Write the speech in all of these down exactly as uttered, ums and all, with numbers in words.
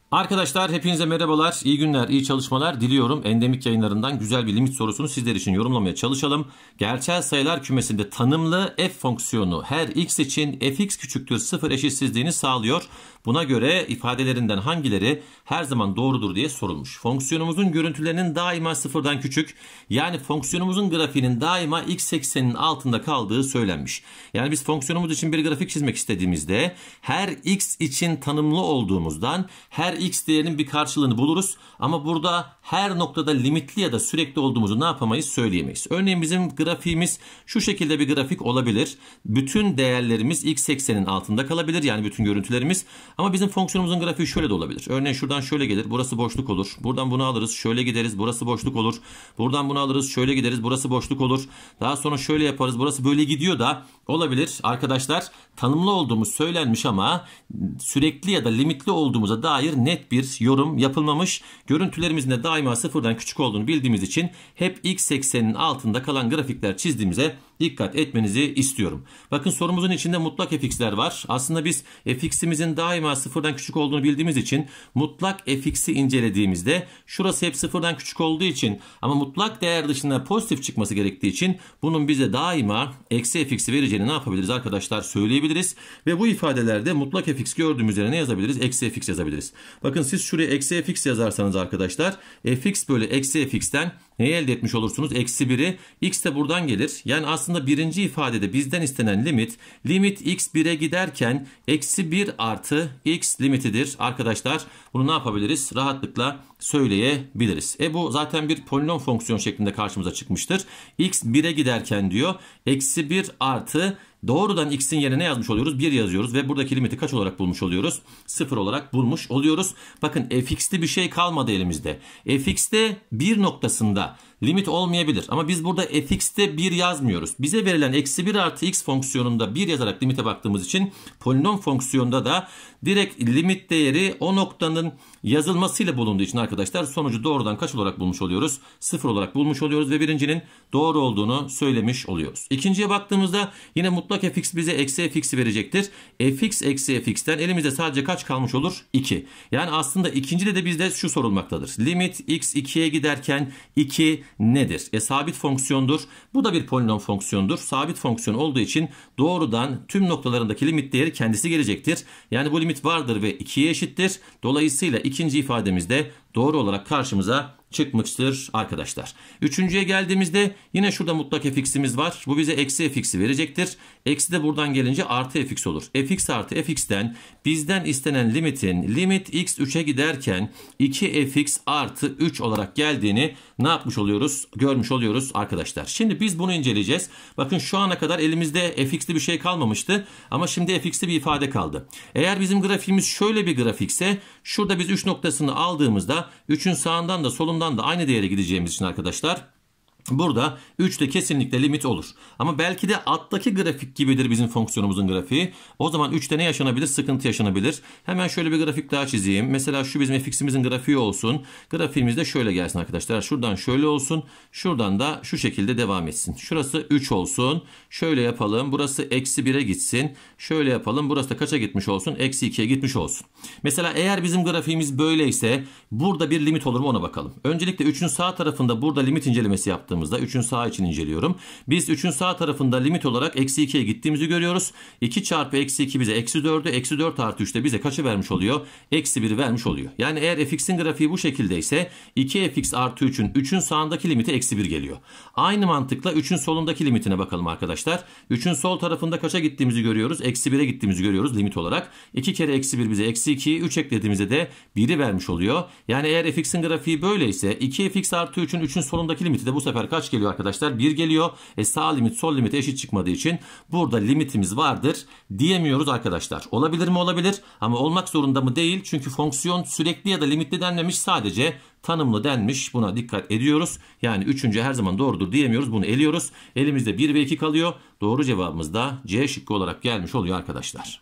Arkadaşlar hepinize merhabalar, iyi günler, iyi çalışmalar diliyorum. Endemik yayınlarından güzel bir limit sorusunu sizler için yorumlamaya çalışalım. Gerçel sayılar kümesinde tanımlı f fonksiyonu her x için fx küçüktür sıfır eşitsizliğini sağlıyor. Buna göre ifadelerinden hangileri her zaman doğrudur diye sorulmuş. Fonksiyonumuzun görüntülerinin daima sıfırdan küçük, yani fonksiyonumuzun grafiğinin daima x ekseninin altında kaldığı söylenmiş. Yani biz fonksiyonumuz için bir grafik çizmek istediğimizde her x için tanımlı olduğumuzdan her x değerinin bir karşılığını buluruz. Ama burada her noktada limitli ya da sürekli olduğumuzu ne yapamayız, söyleyemeyiz. Örneğin bizim grafiğimiz şu şekilde bir grafik olabilir. Bütün değerlerimiz x eksenin altında kalabilir, yani bütün görüntülerimiz. Ama bizim fonksiyonumuzun grafiği şöyle de olabilir. Örneğin şuradan şöyle gelir, burası boşluk olur. Buradan bunu alırız, şöyle gideriz, burası boşluk olur. Buradan bunu alırız, şöyle gideriz, burası boşluk olur. Daha sonra şöyle yaparız, burası böyle gidiyor da olabilir. Arkadaşlar tanımlı olduğumuz söylenmiş ama sürekli ya da limitli olduğumuza dair net bir yorum yapılmamış. Görüntülerimizin de daima sıfırdan küçük olduğunu bildiğimiz için hep x ekseninin altında kalan grafikler çizdiğimize dikkat etmenizi istiyorum. Bakın sorumuzun içinde mutlak fx'ler var. Aslında biz fx'imizin daima sıfırdan küçük olduğunu bildiğimiz için mutlak fx'i incelediğimizde şurası hep sıfırdan küçük olduğu için ama mutlak değer dışında pozitif çıkması gerektiği için bunun bize daima eksi fx'i vereceğini ne yapabiliriz arkadaşlar, söyleyebiliriz. Ve bu ifadelerde mutlak fx gördüğümüz yere ne yazabiliriz? Eksi fx yazabiliriz. Bakın siz şuraya eksi fx yazarsanız arkadaşlar fx bölü eksi fx'ten neyi elde etmiş olursunuz? Eksi biri. X de buradan gelir. Yani aslında birinci ifadede bizden istenen limit, limit x bire giderken eksi bir artı x limitidir. Arkadaşlar bunu ne yapabiliriz? Rahatlıkla söyleyebiliriz. E bu zaten bir polinom fonksiyon şeklinde karşımıza çıkmıştır. X bire giderken diyor eksi bir artı doğrudan x'in yerine ne yazmış oluyoruz? bir yazıyoruz ve buradaki limiti kaç olarak bulmuş oluyoruz? sıfır olarak bulmuş oluyoruz. Bakın fx'te bir şey kalmadı elimizde. Fx'te bir noktasında limit olmayabilir. Ama biz burada fx'te bir yazmıyoruz. Bize verilen eksi bir artı x fonksiyonunda bir yazarak limite baktığımız için polinom fonksiyonda da direkt limit değeri o noktanın yazılmasıyla bulunduğu için arkadaşlar sonucu doğrudan kaç olarak bulmuş oluyoruz? sıfır olarak bulmuş oluyoruz ve birincinin doğru olduğunu söylemiş oluyoruz. İkinciye baktığımızda yine mutlak fx bize eksi fx'i verecektir. Fx eksi fx'ten elimizde sadece kaç kalmış olur? iki. Yani aslında ikincide de bizde şu sorulmaktadır. Limit x ikiye giderken iki nedir? E sabit fonksiyondur. Bu da bir polinom fonksiyondur. Sabit fonksiyon olduğu için doğrudan tüm noktalarındaki limit değeri kendisi gelecektir. Yani bu limit vardır ve ikiye eşittir. Dolayısıyla ikinci ifademizde doğru olarak karşımıza çıkmıştır arkadaşlar. Üçüncüye geldiğimizde yine şurada mutlak fx'imiz var. Bu bize eksi fx'i verecektir. Eksi de buradan gelince artı fx olur. Fx artı fx'ten bizden istenen limitin limit x üçe giderken iki fx artı üç olarak geldiğini ne yapmış oluyoruz? Görmüş oluyoruz arkadaşlar. Şimdi biz bunu inceleyeceğiz. Bakın şu ana kadar elimizde fx'li bir şey kalmamıştı. Ama şimdi fx'li bir ifade kaldı. Eğer bizim grafiğimiz şöyle bir grafikse şurada biz üç noktasını aldığımızda üçün sağından da solundan da aynı değere gideceğimiz için arkadaşlar burada üçte kesinlikle limit olur. Ama belki de alttaki grafik gibidir bizim fonksiyonumuzun grafiği. O zaman üçte ne yaşanabilir? Sıkıntı yaşanabilir. Hemen şöyle bir grafik daha çizeyim. Mesela şu bizim fx'imizin grafiği olsun. Grafiğimiz de şöyle gelsin arkadaşlar. Şuradan şöyle olsun. Şuradan da şu şekilde devam etsin. Şurası üç olsun. Şöyle yapalım. Burası eksi bire gitsin. Şöyle yapalım. Burası da kaça gitmiş olsun? Eksi ikiye gitmiş olsun. Mesela eğer bizim grafiğimiz böyleyse burada bir limit olur mu ona bakalım. Öncelikle üçün sağ tarafında burada limit incelemesi yaptım. üçün sağ için inceliyorum. Biz üçün sağ tarafında limit olarak eksi ikiye gittiğimizi görüyoruz. iki çarpı eksi iki bize eksi dördü. Eksi dört artı üç de bize kaçı vermiş oluyor? Eksi biri vermiş oluyor. Yani eğer fx'in grafiği bu şekildeyse iki fx artı üçün üçün sağındaki limiti eksi bir geliyor. Aynı mantıkla üçün solundaki limitine bakalım arkadaşlar. üçün sol tarafında kaça gittiğimizi görüyoruz? Eksi bire gittiğimizi görüyoruz limit olarak. iki kere eksi bir bize eksi ikiyi, üç eklediğimizde de biri vermiş oluyor. Yani eğer fx'in grafiği böyleyse iki fx artı üçün üçün solundaki limiti de bu sefer kaç geliyor arkadaşlar? bir geliyor. E sağ limit sol limite eşit çıkmadığı için burada limitimiz vardır diyemiyoruz arkadaşlar. Olabilir mi? Olabilir. Ama olmak zorunda mı? Değil. Çünkü fonksiyon sürekli ya da limitli denmemiş. Sadece tanımlı denmiş. Buna dikkat ediyoruz. Yani üçüncü her zaman doğrudur diyemiyoruz. Bunu eliyoruz. Elimizde bir ve iki kalıyor. Doğru cevabımız da C şıkkı olarak gelmiş oluyor arkadaşlar.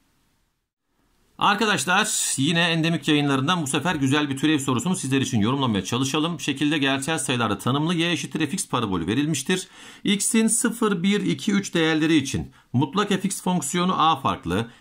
Arkadaşlar yine endemik yayınlarından bu sefer güzel bir türev sorusunu sizler için yorumlamaya çalışalım. Şekilde gerçel sayılarda tanımlı y eşittir fx parabolü verilmiştir. X'in sıfır, bir, iki, üç değerleri için mutlak fx fonksiyonu a farklı,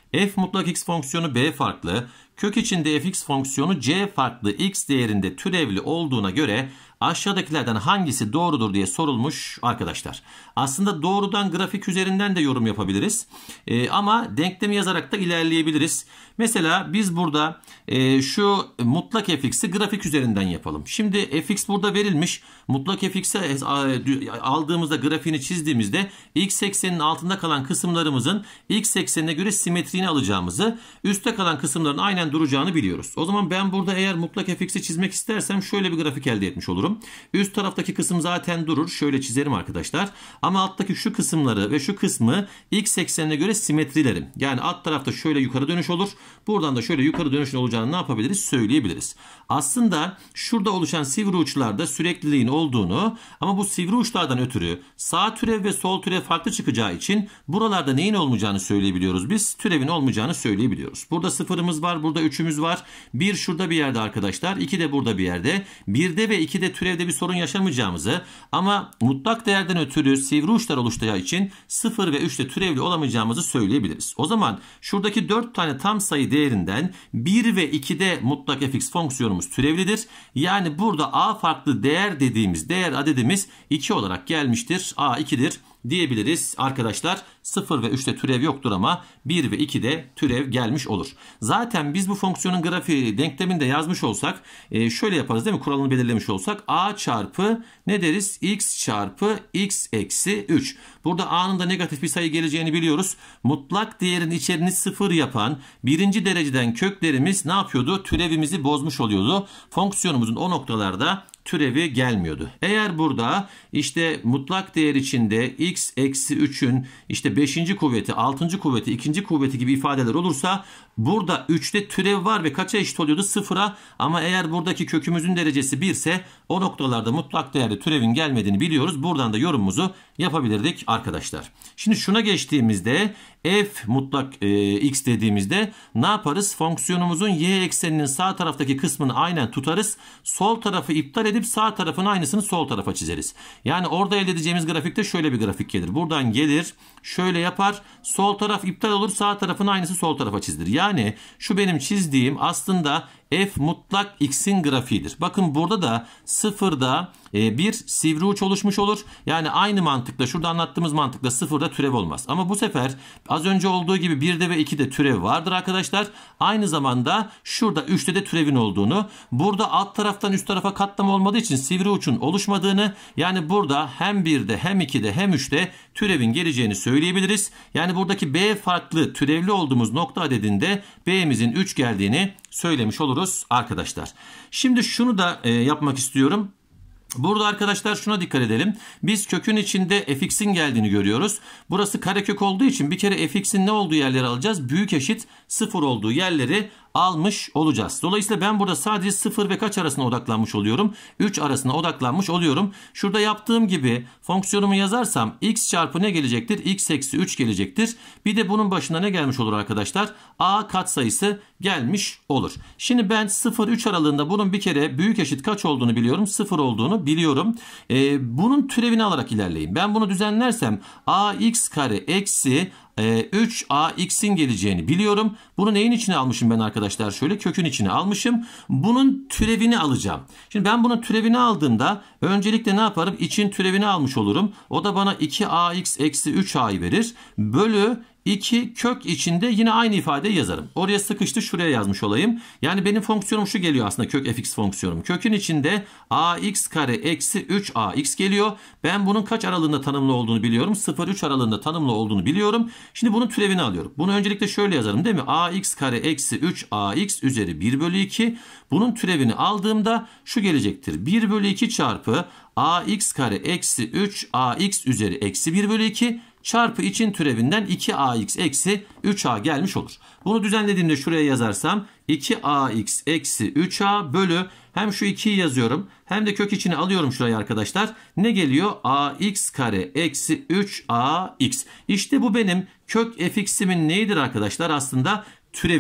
F mutlak x fonksiyonu b farklı, kök içinde fx fonksiyonu c farklı x değerinde türevli olduğuna göre aşağıdakilerden hangisi doğrudur diye sorulmuş arkadaşlar. Aslında doğrudan grafik üzerinden de yorum yapabiliriz. Ee, ama denklemi yazarak da ilerleyebiliriz. Mesela biz burada e, şu mutlak fx'i grafik üzerinden yapalım. Şimdi fx burada verilmiş. Mutlak fx'i aldığımızda, grafiğini çizdiğimizde x ekseninin altında kalan kısımlarımızın x eksenine göre simetriğini alacağımızı, üstte kalan kısımların aynen duracağını biliyoruz. O zaman ben burada eğer mutlak fx'i çizmek istersem şöyle bir grafik elde etmiş olurum. Üst taraftaki kısım zaten durur. Şöyle çizerim arkadaşlar. Ama alttaki şu kısımları ve şu kısmı x eksenine göre simetrilerim. Yani alt tarafta şöyle yukarı dönüş olur. Buradan da şöyle yukarı dönüşün olacağını ne yapabiliriz? Söyleyebiliriz. Aslında şurada oluşan sivri uçlarda sürekliliğin olduğunu, ama bu sivri uçlardan ötürü sağ türev ve sol türev farklı çıkacağı için buralarda neyin olmayacağını söyleyebiliyoruz biz. Türevin olmayacağını söyleyebiliyoruz. Burada sıfırımız var. Burada üçümüz var. bir şurada bir yerde arkadaşlar. iki de burada bir yerde. birde ve ikide türevde bir sorun yaşamayacağımızı, ama mutlak değerden ötürü sivri uçlar oluşacağı için sıfır ve üçte türevli olamayacağımızı söyleyebiliriz. O zaman şuradaki dört tane tam sayı değerinden bir ve ikide mutlak fx fonksiyonumuz türevlidir. Yani burada a farklı değer dediğimiz değer adedimiz iki olarak gelmiştir. a ikidir diyebiliriz arkadaşlar. sıfır ve üçte türev yoktur ama bir ve ikide türev gelmiş olur. Zaten biz bu fonksiyonun grafiği denkleminde yazmış olsak e, şöyle yaparız değil mi? Kuralını belirlemiş olsak a çarpı ne deriz? X çarpı x eksi üç. Burada a'nın da negatif bir sayı geleceğini biliyoruz. Mutlak değerin içerini sıfır yapan birinci dereceden köklerimiz ne yapıyordu? Türevimizi bozmuş oluyordu. Fonksiyonumuzun o noktalarda türevi gelmiyordu. Eğer burada işte mutlak değer içinde x eksi üçün işte beşinci kuvveti, altıncı kuvveti, ikinci kuvveti gibi ifadeler olursa burada üçte türev var ve kaça eşit oluyordu? sıfıra. Ama eğer buradaki kökümüzün derecesi bir ise o noktalarda mutlak değerde türevin gelmediğini biliyoruz. Buradan da yorumumuzu yapabilirdik arkadaşlar. Şimdi şuna geçtiğimizde f mutlak e, x dediğimizde ne yaparız? Fonksiyonumuzun y ekseninin sağ taraftaki kısmını aynen tutarız. Sol tarafı iptal edip sağ tarafın aynısını sol tarafa çizeriz. Yani orada elde edeceğimiz grafikte şöyle bir grafik gelir. Buradan gelir, şöyle yapar, sol taraf iptal olur, sağ tarafın aynısı sol tarafa çizilir. Yani şu benim çizdiğim aslında f mutlak x'in grafiğidir. Bakın burada da sıfırda e, bir sivri uç oluşmuş olur. Yani aynı mantıkla, şurada anlattığımız mantıkla sıfırda türev olmaz. Ama bu sefer az önce olduğu gibi birde ve ikide türev vardır arkadaşlar. Aynı zamanda şurada üçte de türevin olduğunu, burada alt taraftan üst tarafa katlama olmadığı için sivri uçun oluşmadığını, yani burada hem birde hem ikide hem üçte türevin geleceğini söyleyebiliriz. Yani buradaki b farklı türevli olduğumuz nokta adedinde b'mizin üç geldiğini söylemiş oluruz arkadaşlar. Şimdi şunu da e, yapmak istiyorum. Burada arkadaşlar şuna dikkat edelim. Biz kökün içinde fx'in geldiğini görüyoruz. Burası karekök olduğu için bir kere fx'in ne olduğu yerleri alacağız? Büyük eşit sıfır olduğu yerleri almış olacağız. Dolayısıyla ben burada sadece sıfır ve kaç arasına odaklanmış oluyorum? üç arasına odaklanmış oluyorum. Şurada yaptığım gibi fonksiyonumu yazarsam x çarpı ne gelecektir? X eksi üç gelecektir. Bir de bunun başına ne gelmiş olur arkadaşlar? A katsayısı gelmiş olur. Şimdi ben sıfır üç aralığında bunun bir kere büyük eşit kaç olduğunu biliyorum. sıfır olduğunu biliyorum. Ee, bunun türevini alarak ilerleyeyim. Ben bunu düzenlersem ax kare eksi üç a x'in geleceğini biliyorum. Bunu neyin içine almışım ben arkadaşlar? Şöyle kökün içine almışım. Bunun türevini alacağım. Şimdi ben bunun türevini aldığımda öncelikle ne yaparım? İçin türevini almış olurum. O da bana iki ax eksi üç a'yı verir. Bölü iki kök içinde yine aynı ifadeyi yazarım. Oraya sıkıştı, şuraya yazmış olayım. Yani benim fonksiyonum şu geliyor aslında, kök fx fonksiyonum. Kökün içinde ax kare eksi üç ax geliyor. Ben bunun kaç aralığında tanımlı olduğunu biliyorum. sıfır üç aralığında tanımlı olduğunu biliyorum. Şimdi bunun türevini alıyorum. Bunu öncelikle şöyle yazarım değil mi? Ax kare eksi üç ax üzeri bir bölü iki. Bunun türevini aldığımda şu gelecektir. bir bölü iki çarpı ax kare eksi üç ax üzeri eksi bir bölü iki çarpı için türevinden iki ax eksi üç a gelmiş olur. Bunu düzenlediğimde şuraya yazarsam iki ax eksi üç a bölü, hem şu ikiyi yazıyorum hem de kök içine alıyorum şurayı arkadaşlar. Ne geliyor? Ax kare eksi üç ax. İşte bu benim kök fx'imin neyidir arkadaşlar? Aslında türevidir.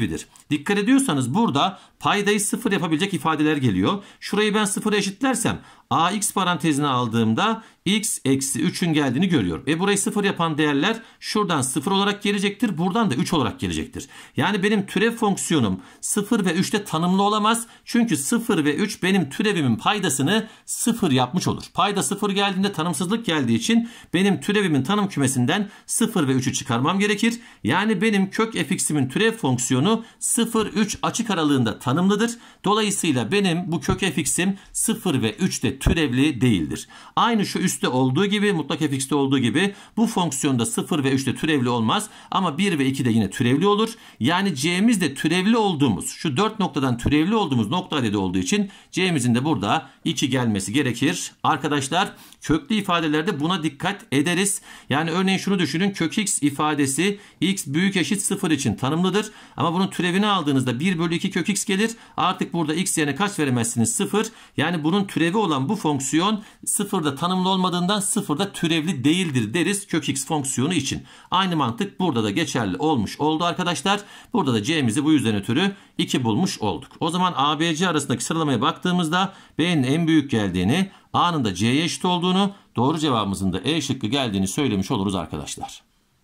Dikkat ediyorsanız burada paydayı sıfır yapabilecek ifadeler geliyor. Şurayı ben sıfıra eşitlersem ax parantezine aldığımda x eksi üçün geldiğini görüyorum. E burayı sıfır yapan değerler şuradan sıfır olarak gelecektir. Buradan da üç olarak gelecektir. Yani benim türev fonksiyonum sıfır ve üçte tanımlı olamaz. Çünkü sıfır ve üç benim türevimin paydasını sıfır yapmış olur. Payda sıfır geldiğinde tanımsızlık geldiği için benim türevimin tanım kümesinden sıfır ve üçü çıkarmam gerekir. Yani benim kök fx'imin türev fonksiyonu sıfır üç açık aralığında tanımlıdır. Dolayısıyla benim bu kök fx'im sıfır ve üçte türevli değildir. Aynı şu üstte olduğu gibi, mutlak fx'te olduğu gibi bu fonksiyonda sıfır ve üçte türevli olmaz. Ama bir ve ikide yine türevli olur. Yani c'miz de türevli olduğumuz, şu dört noktadan türevli olduğumuz nokta adedi olduğu için c'mizin de burada iki gelmesi gerekir. Arkadaşlar köklü ifadelerde buna dikkat ederiz. Yani örneğin şunu düşünün, kök x ifadesi x büyük eşit sıfır için tanımlıdır. Ama bunun türevini aldığınızda bir bölü iki kök x gelir. Artık burada x yerine kaç veremezsiniz? sıfır. Yani bunun türevi olan bu fonksiyon sıfırda tanımlı olmadığından sıfırda türevli değildir deriz kök x fonksiyonu için. Aynı mantık burada da geçerli olmuş oldu arkadaşlar. Burada da c'mizi bu yüzden ötürü iki bulmuş olduk. O zaman A B C arasındaki sıralamaya baktığımızda B'nin en büyük geldiğini, A'nın da C'ye eşit olduğunu, doğru cevabımızın da E şıkkı geldiğini söylemiş oluruz arkadaşlar.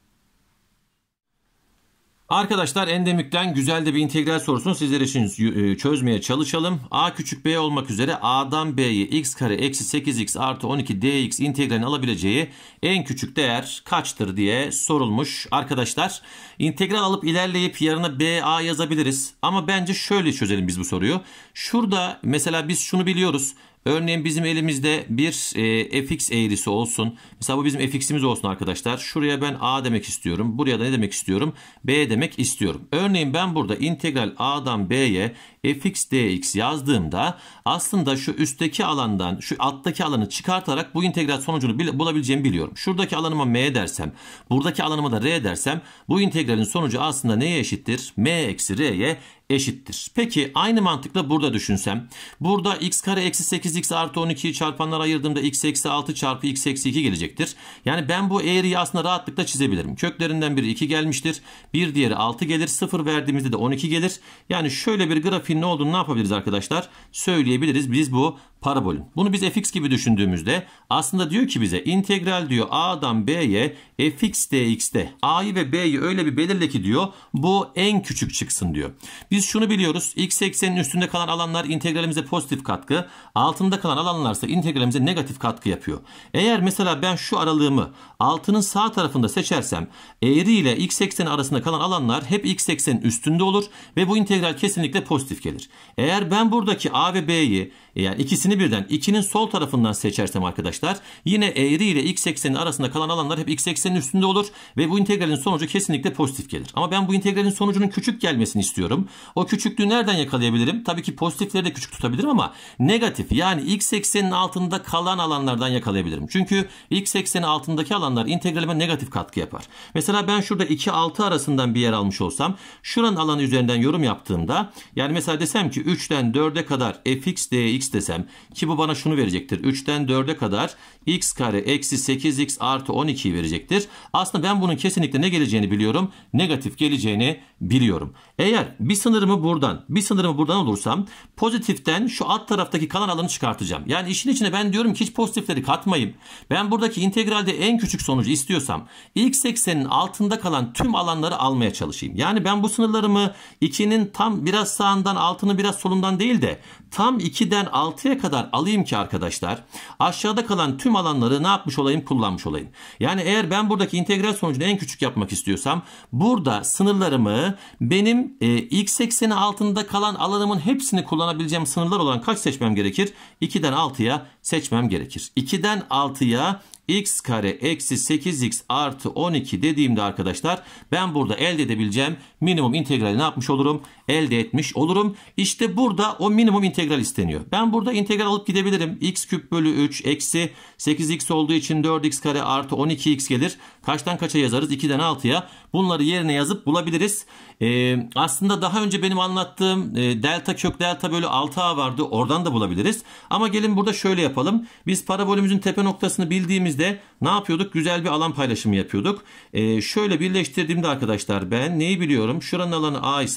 Arkadaşlar endemikten güzel de bir integral sorusunu sizler için çözmeye çalışalım. A küçük b olmak üzere A'dan B'ye x kare eksi sekiz x artı on iki dx integralini alabileceği en küçük değer kaçtır diye sorulmuş. Arkadaşlar integral alıp ilerleyip yanına b a yazabiliriz. Ama bence şöyle çözelim biz bu soruyu. Şurada mesela biz şunu biliyoruz. Örneğin bizim elimizde bir e, fx eğrisi olsun. Mesela bu bizim fx'imiz olsun arkadaşlar. Şuraya ben a demek istiyorum. Buraya da ne demek istiyorum? B demek istiyorum. Örneğin ben burada integral a'dan b'ye fx dx yazdığımda aslında şu üstteki alandan şu alttaki alanı çıkartarak bu integral sonucunu bulabileceğimi biliyorum. Şuradaki alanıma m dersem, buradaki alanıma da r dersem bu integralin sonucu aslında neye eşittir? M eksi r'ye eşittir. Peki aynı mantıkla burada düşünsem. Burada x kare eksi sekiz x artı on ikiyi çarpanlara ayırdığımda x eksi altı çarpı x eksi iki gelecektir. Yani ben bu eğriyi aslında rahatlıkla çizebilirim. Köklerinden biri iki gelmiştir. Bir diğeri altı gelir. sıfır verdiğimizde de on iki gelir. Yani şöyle bir grafiğin ne olduğunu ne yapabiliriz arkadaşlar? Söyleyebiliriz. Biz bu parabolün. Bunu biz fx gibi düşündüğümüzde aslında diyor ki bize integral diyor a'dan b'ye fx dx'te a'yı ve b'yi öyle bir belirle ki diyor bu en küçük çıksın diyor. Biz şunu biliyoruz. X eksenin üstünde kalan alanlar integralimize pozitif katkı, altında kalan alanlarsa integralimize negatif katkı yapıyor. Eğer mesela ben şu aralığımı altının sağ tarafında seçersem eğri ile x ekseni arasında kalan alanlar hep x eksenin üstünde olur ve bu integral kesinlikle pozitif gelir. Eğer ben buradaki a ve b'yi yani ikisini birden ikinin sol tarafından seçersem arkadaşlar yine eğri ile x eksenin arasında kalan alanlar hep x eksenin üstünde olur ve bu integralin sonucu kesinlikle pozitif gelir. Ama ben bu integralin sonucunun küçük gelmesini istiyorum. O küçüklüğü nereden yakalayabilirim? Tabii ki pozitifleri de küçük tutabilirim ama negatif yani x eksenin altında kalan alanlardan yakalayabilirim. Çünkü x ekseni altındaki alanlar integralime negatif katkı yapar. Mesela ben şurada iki altı arasından bir yer almış olsam şuranın alanı üzerinden yorum yaptığımda yani mesela desem ki üçten dörde kadar fx dx desem ki bu bana şunu verecektir. üçten dörde kadar x kare eksi sekiz x artı on ikiyi verecektir. Aslında ben bunun kesinlikle ne geleceğini biliyorum. Negatif geleceğini biliyorum. Eğer bir sınırımı buradan bir sınırımı buradan olursam pozitiften şu alt taraftaki kalan alanı çıkartacağım. Yani işin içine ben diyorum ki hiç pozitifleri katmayayım. Ben buradaki integralde en küçük sonucu istiyorsam x eksenin altında kalan tüm alanları almaya çalışayım. Yani ben bu sınırlarımı ikinin tam biraz sağından altını biraz solundan değil de tam ikiden altıya kadar alayım ki arkadaşlar aşağıda kalan tüm alanları ne yapmış olayım? Kullanmış olayım. Yani eğer ben buradaki integral sonucunu en küçük yapmak istiyorsam burada sınırlarımı benim e, x ekseni altında kalan alanımın hepsini kullanabileceğim sınırlar olan kaç seçmem gerekir? ikiden altıya seçmem gerekir. ikiden altıya x kare eksi sekiz x artı on iki dediğimde arkadaşlar ben burada elde edebileceğim minimum integrali ne yapmış olurum? Elde etmiş olurum. İşte burada o minimum integral isteniyor. Ben burada integral alıp gidebilirim. X küp bölü üç eksi sekiz x olduğu için dört x kare artı on iki x gelir. Kaçtan kaça yazarız? ikiden altıya. Bunları yerine yazıp bulabiliriz. Ee, aslında daha önce benim anlattığım e, delta kök delta bölü altı a vardı. Oradan da bulabiliriz. Ama gelin burada şöyle yapalım. Biz parabolümüzün tepe noktasını bildiğimizde ne yapıyorduk? Güzel bir alan paylaşımı yapıyorduk. Ee, şöyle birleştirdiğimde arkadaşlar ben neyi biliyorum? Şuranın alanı a ise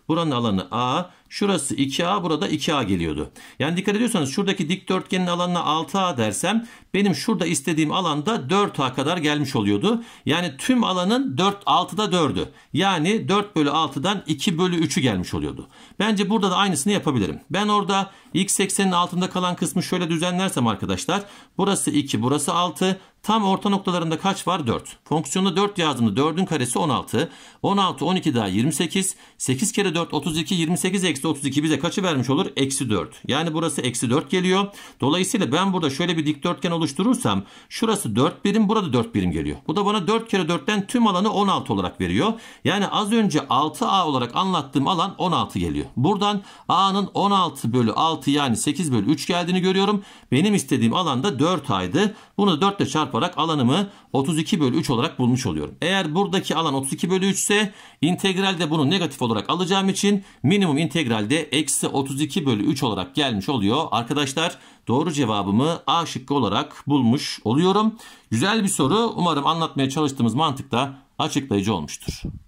Buranın alanı A. Şurası iki A, burada iki A geliyordu. Yani dikkat ediyorsanız şuradaki dikdörtgenin alanına altı A dersem benim şurada istediğim alanda dört A kadar gelmiş oluyordu. Yani tüm alanın dört, altıda dördü. Yani dört bölü altıdan iki bölü üçü gelmiş oluyordu. Bence burada da aynısını yapabilirim. Ben orada x eksenin altında kalan kısmı şöyle düzenlersem arkadaşlar. Burası iki, burası altı. Tam orta noktalarında kaç var? dört. Fonksiyonda dört yazdığımda dördün karesi on altı. on altı, on iki daha yirmi sekiz. sekiz kere dört otuz iki. yirmi sekiz eksi otuz iki bize kaçı vermiş olur? Eksi dört. Yani burası eksi dört geliyor. Dolayısıyla ben burada şöyle bir dikdörtgen oluşturursam şurası dört birim, burada dört birim geliyor. Bu da bana dört kere dörtten tüm alanı on altı olarak veriyor. Yani az önce altı A olarak anlattığım alan on altı geliyor. Buradan A'nın on altı bölü altı yani sekiz bölü üç geldiğini görüyorum. Benim istediğim alanda dört A'ydı. Bunu dört ile çarparak alanımı otuz iki bölü üç olarak bulmuş oluyorum. Eğer buradaki alan otuz iki bölü üç ise integralde bunu negatif olarak alacağım için minimum integralde eksi otuz iki bölü üç olarak gelmiş oluyor. Arkadaşlar doğru cevabımı A şıkkı olarak bulmuş oluyorum. Güzel bir soru. Umarım anlatmaya çalıştığımız mantıkta açıklayıcı olmuştur.